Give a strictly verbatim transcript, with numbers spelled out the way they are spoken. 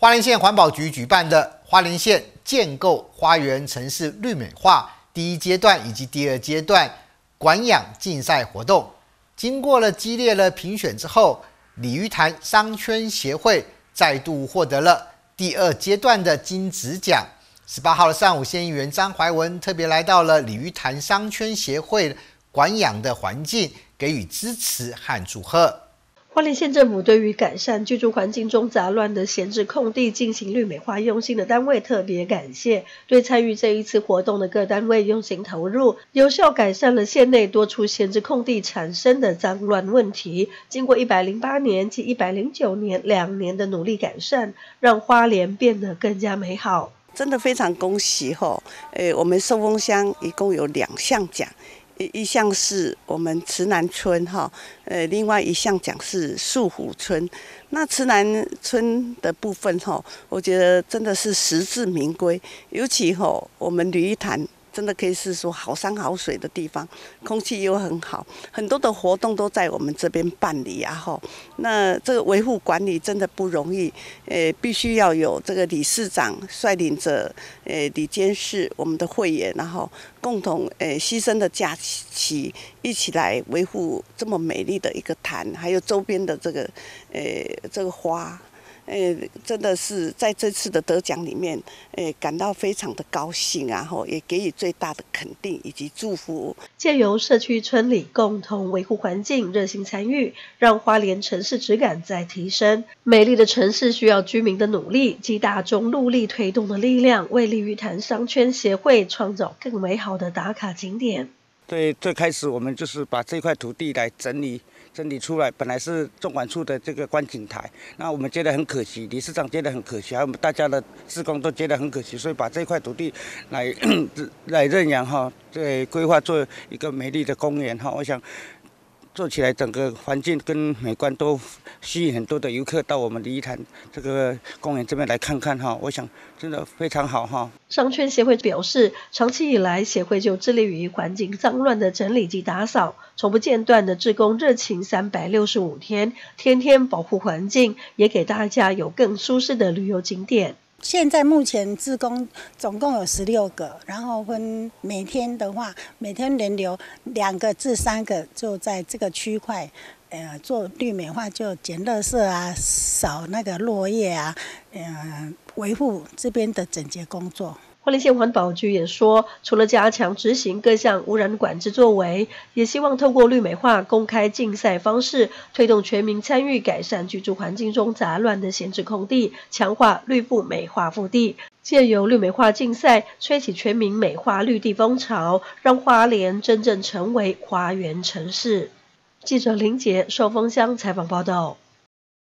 花莲县环保局举办的花莲县建构花园城市绿美化第一阶段以及第二阶段管养竞赛活动，经过了激烈的评选之后，鲤鱼潭商圈协会再度获得了第二阶段的金质奖。十八号的上午，县议员张怀文特别来到了鲤鱼潭商圈协会管养的环境，给予支持和祝贺。 花莲县政府对于改善居住环境中杂乱的闲置空地进行绿美化用心的单位特别感谢，对参与这一次活动的各单位用心投入，有效改善了县内多处闲置空地产生的脏乱问题。经过一百零八年及一百零九年两年的努力改善，让花莲变得更加美好。 真的非常恭喜吼！诶，我们寿丰乡一共有两项奖。一项是我们慈南村哈，呃，另外一项奖是树湖村。那慈南村的部分哈，我觉得真的是实至名归，尤其哈，我们鲤鱼潭真的可以是说好山好水的地方，空气又很好，很多的活动都在我们这边办理啊吼。那这个维护管理真的不容易，呃，必须要有这个理事长率领着，呃，理监事我们的会员，然后共同呃牺牲的假期，一起来维护这么美丽的一个潭，还有周边的这个，呃，这个花。呃，真的是在这次的得奖里面，呃，感到非常的高兴啊，然后也给予最大的肯定以及祝福。 借由社区村里共同维护环境，热心参与，让花莲城市质感再提升。美丽的城市需要居民的努力及大众努力推动的力量，为鲤鱼潭商圈协会创造更美好的打卡景点。 对，最开始我们就是把这块土地来整理。整理出来，本来是纵管处的这个观景台，那我们觉得很可惜，理事长觉得很可惜，还有我们大家的志工都觉得很可惜，所以把这块土地来来认养哈，对，规划做一个美丽的公园哈，我想做起来整个环境跟美观都吸引很多的游客到我们鲤鱼潭这个公园这边来看看哈，我想真的非常好哈。 商圈协会表示，长期以来协会就致力于环境脏乱的整理及打扫，从不间断的志工热情三百六十五天，天天保护环境，也给大家有更舒适的旅游景点。 现在目前志工总共有十六个，然后分每天的话，每天轮流两个至三个，就在这个区块，呃，做绿美化，就捡垃圾啊，扫那个落叶啊，呃，维护这边的整洁工作。 花莲县环保局也说，除了加强执行各项污染管制作为，也希望透过绿美化公开竞赛方式，推动全民参与改善居住环境中杂乱的闲置空地，强化绿布美化腹地，借由绿美化竞赛吹起全民美化绿地风潮，让花莲真正成为花园城市。记者林杰寿丰乡采访报道。